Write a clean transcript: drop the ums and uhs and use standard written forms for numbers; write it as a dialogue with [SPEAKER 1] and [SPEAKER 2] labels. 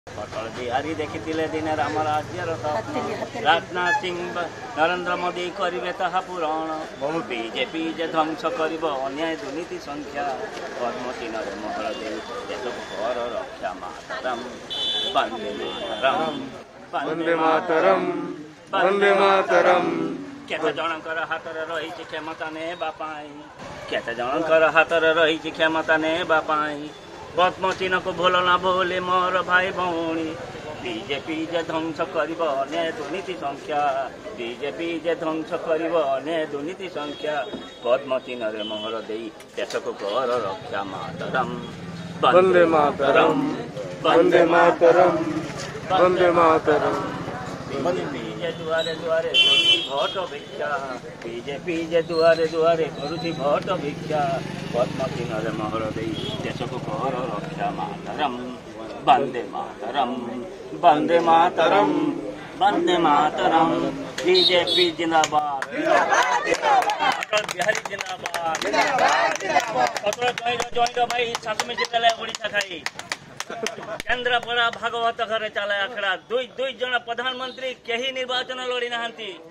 [SPEAKER 1] अटल बिहारी देखिथिले दिने राम राज्यर स्वप्न राजनाथ सिंह नरेंद्र मोदी करिवे ताहा पूरण बीजेपी जे ध्वंस करिब अन्याय दुर्नीति संख्या पद्मचिन्ह मोहर दे देशको घर रक्षा मातरम वंदे मातरम
[SPEAKER 2] वंदे मातरम वंदे मातरम।
[SPEAKER 1] केते जनकर हातरे रहिछि क्षमता नेबा पाई केते जनकर हातरे रहिछि क्षमता नेबा पाई पद्म चिन्ह को भूल ना भूले मोर भाई भौणी बीजेपी जे ध्वंस करिब अन्याय दुर्नीति संख्या बीजेपी जे ध्वंस करिब अन्याय दुर्नीति संख्या पद्म चिन्ह रे मोहर देई देश को कर रक्षा मातरम
[SPEAKER 2] वंदे मातरम वंदे मातरम वंदे मातरम।
[SPEAKER 1] बीजेपी जे दुआरे दुआरे करुछि भोट भिक्षा बीजेपी जे दुआरे दुआरे करुछि भोट भिक्षा पद्म चिन्ह रे मोहर देई देश को कर रक्षा मातरम वंदे मातरम वंदे मातरम वंदे मातरम। बीजेपी जिंदाबाद अटल बिहारी जिंदाबाद अटल जॉइन भाई सातमी जिल्ला ओडिशा खाई केन्द्रापड़ा भागवत घरे चला आखड़ा दुई जन प्रधानमंत्री कहीं निर्वाचन लड़ी ना